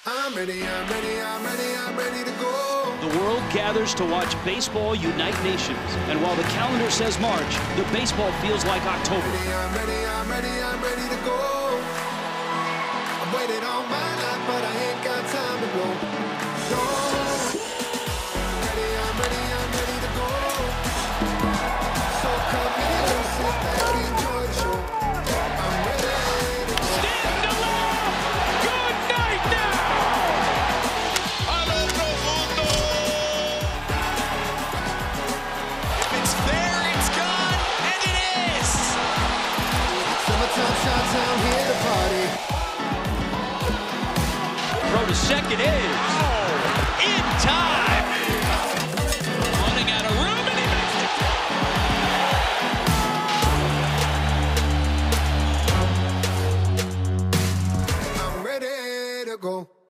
I'm ready, I'm ready, I'm ready, I'm ready to go. The world gathers to watch baseball unite nations. And while the calendar says March, the baseball feels like October. I'm ready, I'm ready, I'm ready to go. I've waited all my life, but I ain't got time to go. No. I'm ready to go. So come here and sit back and enjoy the show. I'm ready to go. Stand alone! Good night now! Allo profundo! If it's there, it's gone, and it is! Summertime shots out here to party. Throw to second is in time.